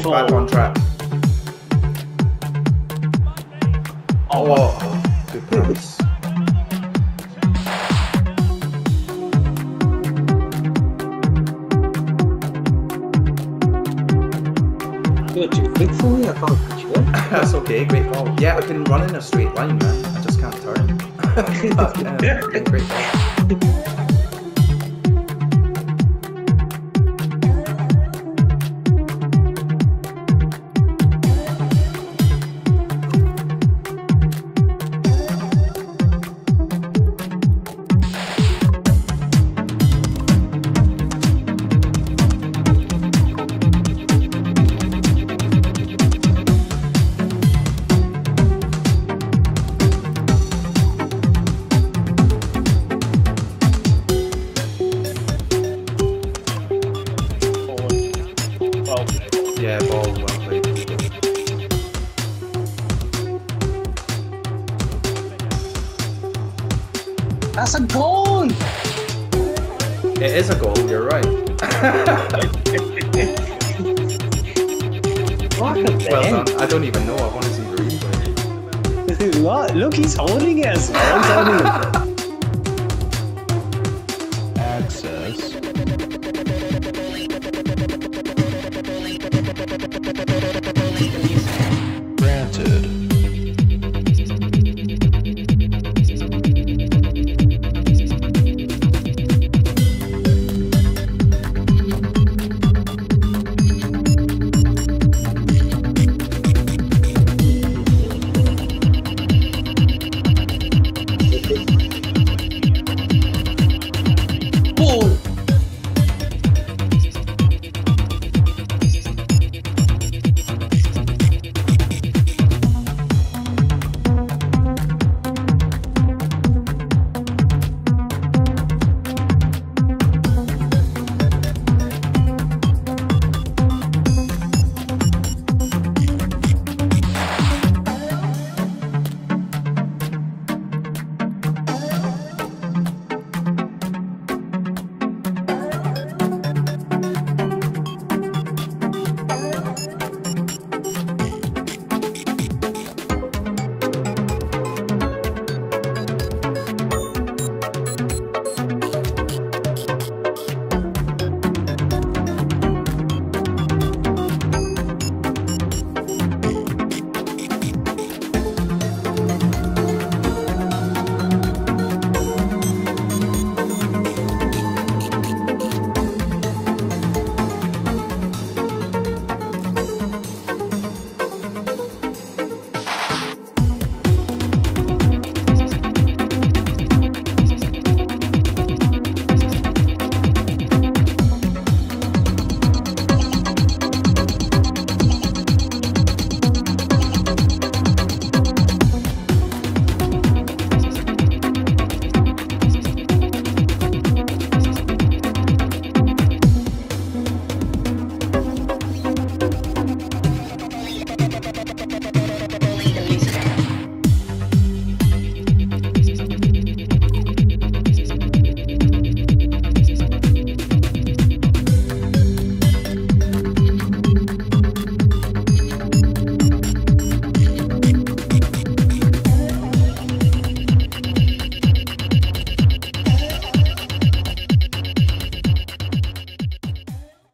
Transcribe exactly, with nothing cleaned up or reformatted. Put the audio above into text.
back on track. Oh, good pass. You're too quick for me, I can't catch you. That's okay, great ball. Yeah, I can run in a straight line, man. I just can't turn. But, yeah, great ball. Yeah, ball well played. That's a goal! It is a goal, you're right. Well done. I don't even know, I want to see the replay. What? Look, he's holding it as well, Tony.